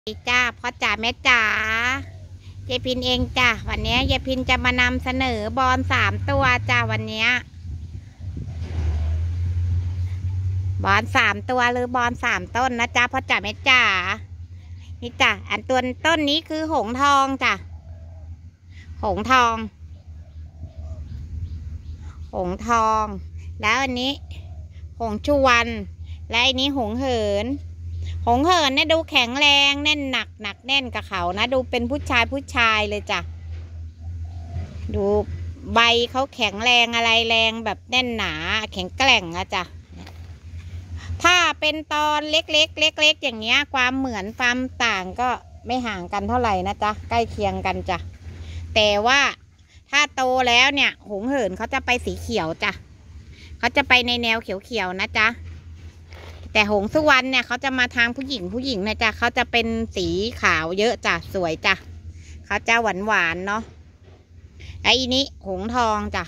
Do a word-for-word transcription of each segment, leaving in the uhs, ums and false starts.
จ้าพ่อจ๋าแม่จ๋ายายพินเองจ้าวันนี้ยายพินจะมานำเสนอบอลสามตัวจ้าวันนี้บอลสามตัวหรือบอลสามต้นนะจ้าพ่อจ๋าแม่จ๋านี่จ้าอันตัวต้นนี้คือหงทองจ้าหงทองหงทองแล้วอันนี้หงชุวันและอันนี้หงเหินหงเหินเนี่ยดูแข็งแรงแน่นหนักหนักแน่นกับเขานะดูเป็นผู้ชายผู้ชายเลยจ้ะดูใบเขาแข็งแรงอะไรแรงแบบแน่นหนาแข็งแกร่งอะจ้ะถ้าเป็นตอนเล็กๆเล็กๆอย่างเงี้ยความเหมือนความต่างก็ไม่ห่างกันเท่าไหร่นะจ๊ะใกล้เคียงกันจ้ะแต่ว่าถ้าโตแล้วเนี่ยหงเหินเขาจะไปสีเขียวจ้ะเขาจะไปในแนวเขียวๆนะจ๊ะแต่หงสุวรรณเนี่ยเขาจะมาทางผู้หญิงผู้หญิงนะจ๊ะเขาจะเป็นสีขาวเยอะจ้ะสวยจ้ะเขาจะหวานหวานเนาะไอ้นี้หงทองจ้ะ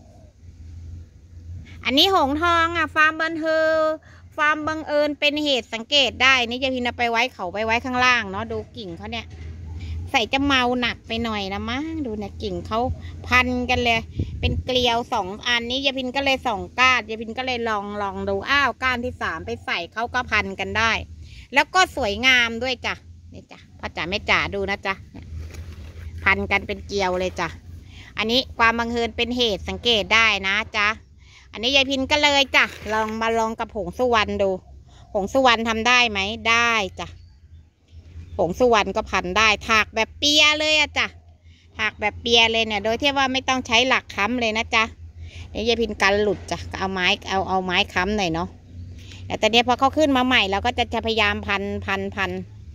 อันนี้หงทองอ่ะฟาร์มบันเทอฟาร์มบังเอิญเป็นเหตุสังเกตได้นี่จะพินเอาไปไว้เขาไปไว้ข้างล่างเนาะดูกิ่งเขาเนี่ยใส่จะเมาหนักไปหน่อยนะมั้งดูเนี่ยกิ่งเขาพันกันเลยเป็นเกลียวสองอันนี้ยายพินก็เลยสองก้านยายพินก็เลยลองลองดูอ้าวก้านที่สามไปใส่เขาก็พันกันได้แล้วก็สวยงามด้วยจ้ะนี่จ้ะพ่อจ๋าแม่จ๋าดูนะจ๊ะพันกันเป็นเกลียวเลยจ้ะอันนี้ความบังเอิญเป็นเหตุสังเกตได้นะจ๊ะอันนี้ยายพินก็เลยจ้ะลองมาลองกับหงสุวรรณดูหงสุวรรณทำได้ไหมได้จ้ะหงสุวรรณก็พันได้ถากแบบเปียเลยอะจ้ะถากแบบเปียเลยเนี่ยโดยที่ว่าไม่ต้องใช้หลักค้ำเลยนะจ๊ะนี่ยายพินกันหลุดจ้ะเอาไม้เอาเอาไม้ค้ำหน่อยเนาะแต่ตอนนี้พอเขาขึ้นมาใหม่เราก็จะจะพยายามพันพันพัน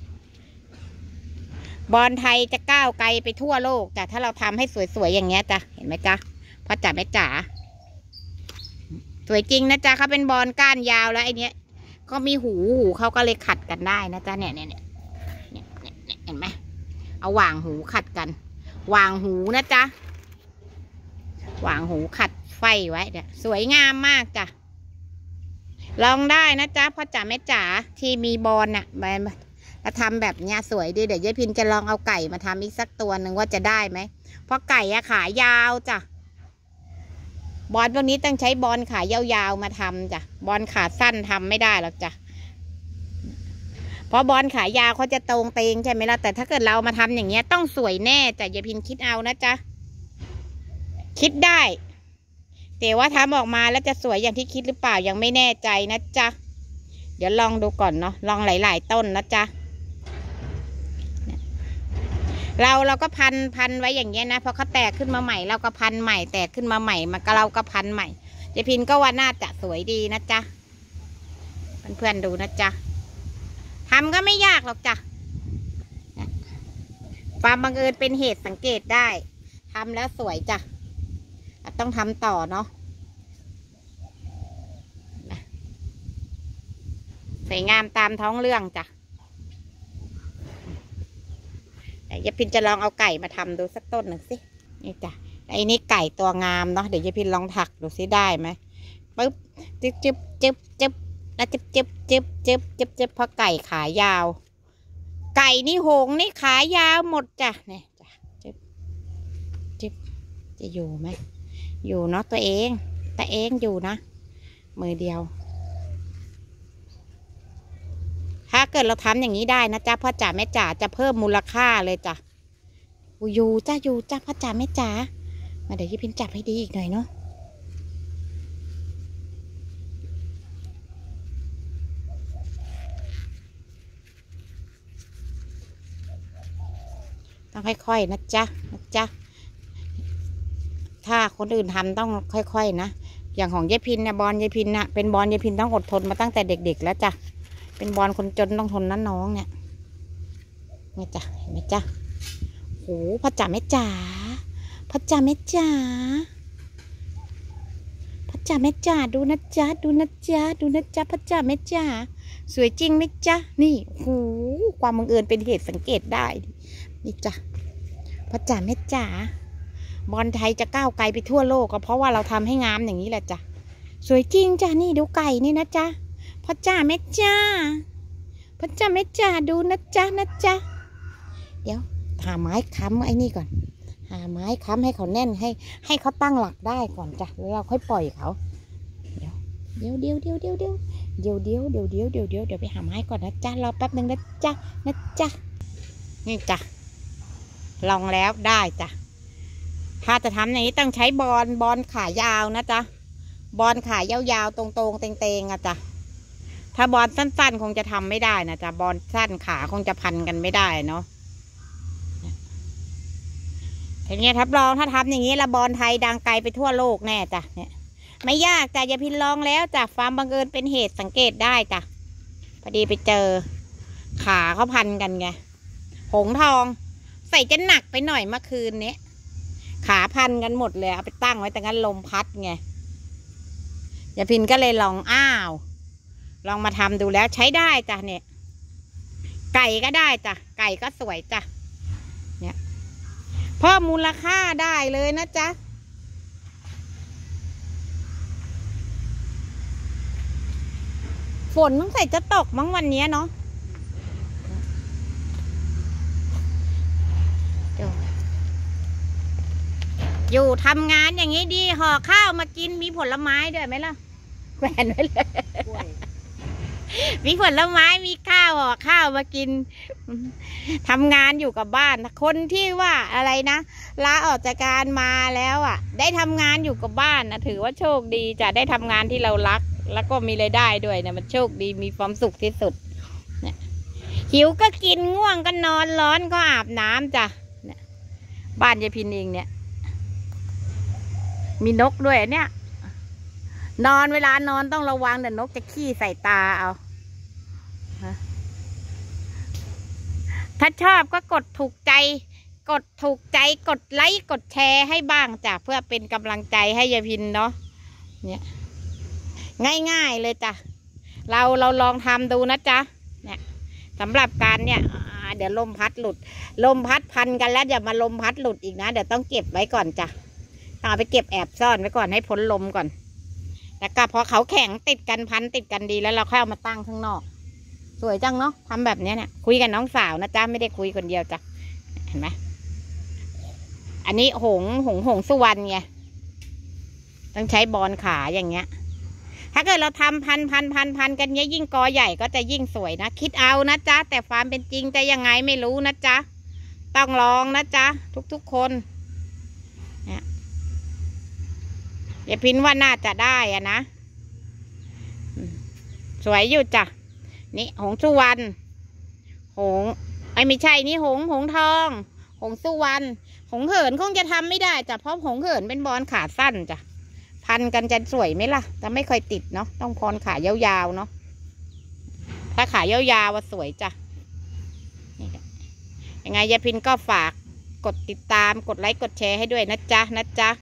บอลไทยจะก้าวไกลไปทั่วโลกจ้ะถ้าเราทำให้สวยๆอย่างเงี้ยจ้ะเห็นไหมจ๊ะพ่อจ๋าแม่จ๋าสวยจริงนะจ๊ะเขาเป็นบอลก้านยาวแล้วไอเนี้ยก็มีหูหูเขาก็เลยขัดกันได้นะจ๊ะเนี่ยเนี่ยเนี่ยเนี่ยเนี่ยเห็นไหมเอาหว่างหูขัดกันหว่างหูนะจ๊ะหว่างหูขัดไฟไว้เนี่ยสวยงามมากจ้ะลองได้นะจ๊ะพ่อจ๋าแม่จ๋าที่มีบอลน่ะมาทำแบบเนี้ยสวยดีเดี๋ยวยายพินจะลองเอาไก่มาทำอีกสักตัวหนึ่งว่าจะได้ไหมเพราะไก่อะขายาวจ้ะบอลพวกนี้ต้องใช้บอลขายาวๆมาทำจ้ะบอลขาสั้นทำไม่ได้หรอกจ้ะเพราะบอลขายาวเขาจะตรงเตงใช่ไหมล่ะแต่ถ้าเกิดเรามาทำอย่างเงี้ยต้องสวยแน่จ้ะยายพินคิดเอานะจ๊ะคิดได้แต่ว่าทำออกมาแล้วจะสวยอย่างที่คิดหรือเปล่ายังไม่แน่ใจนะจ๊ะเดี๋ยวลองดูก่อนเนาะลองหลายๆต้นนะจ๊ะเราเราก็พันพันไว้อย่างเงี้ยนะพอเขาแตกขึ้นมาใหม่เราก็พันใหม่แตกขึ้นมาใหม่มันก็เราก็พันใหม่ยายพินก็ว่าน่าจะสวยดีนะจ๊ะเพื่อนๆดูนะจ๊ะทำก็ไม่ยากหรอกจ้ะความบังเอิญเป็นเหตุสังเกตได้ทำแล้วสวยจ้ะต้องทำต่อเนาะสวยงามตามท้องเรื่องจ้ะเดี๋ยวยายพินจะลองเอาไก่มาทำดูสักต้นหนึ่งสินี่จ้ะไอ้นี่ไก่ตัวงามเนาะเดี๋ยวยายพินลองถักดูสิได้ไหมปึ๊บจึ๊บจึ๊บจึ๊บจึ๊บแล้วจึ๊บจึ๊บจึ๊บจึ๊บจึ๊บจึ๊บเพราะไก่ขายาวไก่นี่หงนี่ขายาวหมดจ้ะเนี่ยจ้ะจึ๊บจึ๊บจะอยู่ไหมอยู่เนาะตัวเองตัวเองอยู่นะมือเดียวถ้าเกิดเราทำอย่างนี้ได้นะจ๊ะพ่อจ๋าแม่จ๋าจะเพิ่มมูลค่าเลยจ้ะอยู่จ้ะอยู่จ้ะพ่อจ๋าแม่จ๋ามาเดี๋ยวยายพินจับให้ดีอีกหน่อยเนาะต้องค่อยๆนะจ๊ะนะจ๊ะถ้าคนอื่นทำต้องค่อยๆนะอย่างของยายพินเนี่ยบอลยายพินนะเป็นบอลยายพินต้องอดทนมาตั้งแต่เด็กๆแล้วจ้ะเป็นบอลคนจนต้องทนนะน้องเนี่ยนี่จ้ะเห็นไหมจ๊ะโหพ่อจ๋าแม่จ๋าพ่อจ๋าแม่จ๋าพ่อจ๋าแม่จ๋าดูนะจ๊ะดูนะจ๊ะดูนะจ๊ะพ่อจ๋าแม่จ๋าสวยจริงไหมจ๊ะนี่โหความบังเอิญเป็นเหตุสังเกตได้นี่จ้ะพ่อจ๋าแม่จ๋าบอลไทยจะก้าวไกลไปทั่วโลกก็เพราะว่าเราทำให้งามอย่างนี้แหละจ้ะสวยจริงจ้ะนี่ดูไก่นี่นะจ๊ะพ่อจ๋าแม่จ๋าพ่อจ๋าแม่จ๋าดูนะจ๊ะนะจ๊ะเดี๋ยวหาไม้ค้ำไอ้นี่ก่อนหาไม้ค้ำให้เขาแน่นให้ให้เขาตั้งหลักได้ก่อนจ้ะแล้วเราค่อยปล่อยเขาเดี๋ยวเดี๋ยวเดี๋ยวเดี๋ยวเดี๋ยวเดี๋ยวเดี๋ยวเดี๋ยวเดี๋ยวเดี๋ยวเดี๋ยวเดี๋ยวเดี๋ยวไปหาไม้ก่อนนะจ๊ะรอแป๊บหนึ่งนะจ๊ะนะจ๊ะนี่จ้ะลองแล้วได้จ้ะถ้าจะทำอย่างนี้ต้องใช้บอลบอลขายาวนะจ๊ะบอลขายาวๆตรงๆเตงๆอะจ้ะถ้าบอลสั้นๆคงจะทำไม่ได้นะจ๊ะบอลสั้นขาคงจะพันกันไม่ได้เนาะอย่างเงี้ยทับรองถ้าทำอย่างนี้ละบอลไทยดังไกลไปทั่วโลกแน่จ้ะเนี่ยไม่ยากจ้ะอย่าพินลองแล้วจ้ะความบังเอิญเป็นเหตุสังเกตได้จ้ะพอดีไปเจอขาเขาพันกันไงหงทองใส่จะหนักไปหน่อยเมื่อคืนนี้ขาพันกันหมดเลยเอาไปตั้งไว้แต่งั้นลมพัดไงอย่าพินก็เลยลองอ้าวลองมาทำดูแล้วใช้ได้จ้ะเนี่ยไก่ก็ได้จ้ะไก่ก็สวยจ้ะเนี่ยเพิ่มมูลค่าได้เลยนะจ๊ะฝนต้องใส่จะตกมั้งวันนี้เนาะอยู่ทำงานอย่างนี้ดีห่อข้าวมากินมีผลไม้ด้วยไหมล่ะแขวนไว้เลยมีผลไม้มีข้าวห่อข้าวมากินทำงานอยู่กับบ้านคนที่ว่าอะไรนะลาออกจากการมาแล้วอ่ะได้ทำงานอยู่กับบ้านนะถือว่าโชคดีจะได้ทำงานที่เรารักแล้วก็มีรายได้ด้วยนะมันโชคดีมีความสุขที่สุดเนี่ยหิวก็กินง่วงก็นอนร้อนก็อาบน้ำจ้ะเนี่ยบ้านยายพินเองเนี่ยมีนกด้วยเนี่ยนอนเวลานอนต้องระวังเดี๋ยวนกจะขี้ใส่ตาเอาถ้าชอบก็กดถูกใจกดถูกใจกดไลค์กดแชร์ให้บ้างจ้ะเพื่อเป็นกำลังใจให้ยายพินเนาะเนี่ยง่ายๆเลยจ้ะเราเราลองทำดูนะจ๊ะเนี่ยสำหรับการเนี่ยเดี๋ยวลมพัดหลุดลมพัดพันกันแล้วอย่ามาลมพัดหลุดอีกนะเดี๋ยวต้องเก็บไว้ก่อนจ้ะต้องเอาไปเก็บแอบซ่อนไว้ก่อนให้พ้นลมก่อนแล้วก็พอเขาแข็งติดกันพันติดกันดีแล้วเราค่อยเอามาตั้งข้างนอกสวยจังเนาะทำแบบนี้เนี่ยคุยกับน้องสาวนะจ๊ะไม่ได้คุยคนเดียวจ้ะเห็นไหมอันนี้หงหงหงสุวรรณไงต้องใช้บอลขาอย่างเงี้ยถ้าเกิดเราทำพันพันพันพันกันเนี้ยยิ่งกอใหญ่ก็จะยิ่งสวยนะคิดเอานะจ๊ะแต่ความเป็นจริงจะยังไงไม่รู้นะจ๊ะต้องลองนะจ๊ะทุกๆคนเนี่ยอย่าพินว่าน่าจะได้อะนะสวยอยู่จ้ะนี่หงสุวรรณหงไอ้ไม่ใช่นี่หงหงทองหงสุวรรณหงเหินคงจะทำไม่ได้จ้ะเพราะหงเหินเป็นบอลขาสั้นจ้ะพันกันจะสวยไหมล่ะจะไม่ค่อยติดเนาะต้องพรขายาวๆเนาะถ้าขายาวๆว่าสวยจ้ะยังไงยายพินก็ฝากกดติดตามกดไลค์กดแชร์ให้ด้วยนะจ๊ะนะจ๊ะ